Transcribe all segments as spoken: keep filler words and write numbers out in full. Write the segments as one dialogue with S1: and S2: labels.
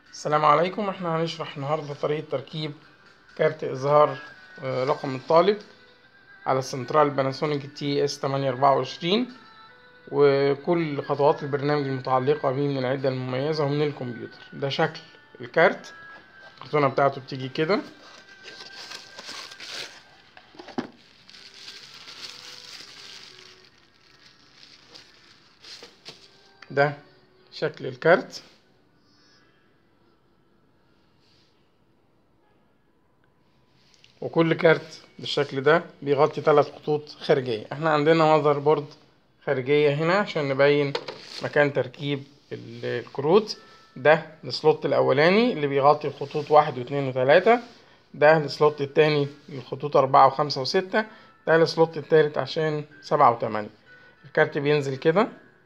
S1: السلام عليكم. احنا هنشرح النهاردة طريقة تركيب كارت إظهار آه، رقم الطالب على السنترال باناسونيك تي اس تمانية اربعة وعشرين، وكل خطوات البرنامج المتعلقة به من العدة المميزة ومن الكمبيوتر. ده شكل الكارت. الكرتونة بتاعته بتيجي كده. ده شكل الكارت. وكل كارت بالشكل ده بيغطي ثلاث خطوط خارجية. احنا عندنا ماذر بورد خارجية هنا عشان نبين مكان تركيب الكروت. ده السلوت الأولاني اللي بيغطي الخطوط واحد واثنين وثلاثة. ده السلوت التاني للخطوط أربعة وخمسة وستة. ده السلوت التالت عشان سبعة وثمانية. الكارت بينزل كده.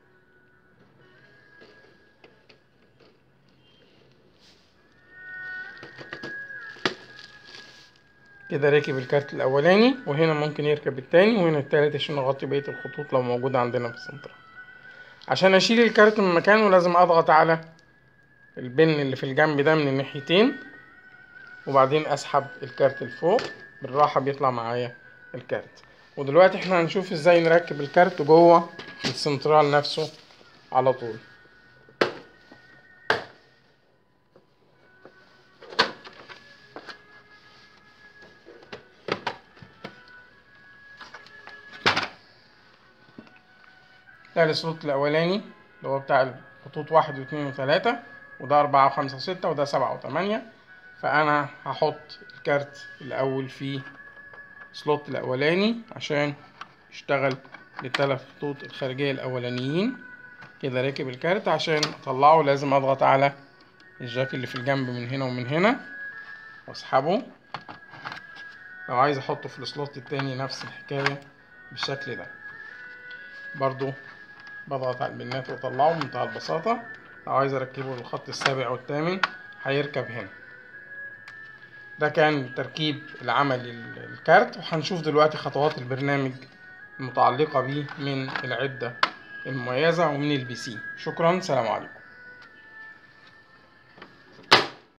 S1: كده راكب الكارت الأولاني، وهنا ممكن يركب التاني، وهنا التالت عشان نغطي بقية الخطوط لو موجودة عندنا في السنترال. عشان أشيل الكارت من مكانه لازم أضغط على البن اللي في الجنب ده من الناحيتين، وبعدين أسحب الكارت لفوق. بالراحة بيطلع معايا الكارت. ودلوقتي احنا هنشوف ازاي نركب الكارت جوه السنترال نفسه على طول. ده السلوت الأولاني اللي هو بتاع الخطوط واحد واثنين وثلاثة، وده أربعة وخمسة وستة، وده سبعة وثمانية. فأنا هحط الكارت الأول في السلوت الأولاني عشان يشتغل للثلاث خطوط الخارجية الأولانيين. كده راكب الكارت. عشان أطلعه لازم أضغط على الجاك اللي في الجنب من هنا ومن هنا وأسحبه. لو عايز أحطه في السلوت التاني نفس الحكاية بالشكل ده. برضو بضغط على البنات واطلعه بمنتهى البساطة. لو عايز اركبه للخط السابع والثامن هيركب هنا. ده كان تركيب العملي للكارت، وهنشوف دلوقتي خطوات البرنامج المتعلقة بيه من العدة المميزة ومن البي سي. شكرا، سلام عليكم.